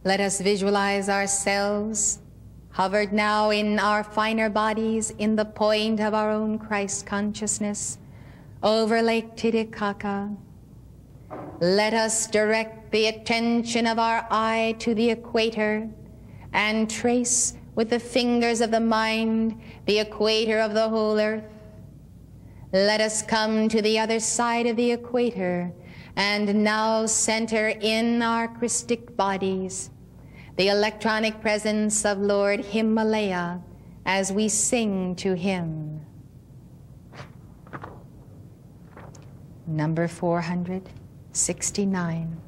Let us visualize ourselves hovered now in our finer bodies in the point of our own Christ consciousness over Lake Titicaca. Let us direct the attention of our eye to the equator and trace with the fingers of the mind the equator of the whole earth. Let us come to the other side of the equator and now center in our Christic bodies the electronic presence of Lord Himalaya as we sing to him. Number 469.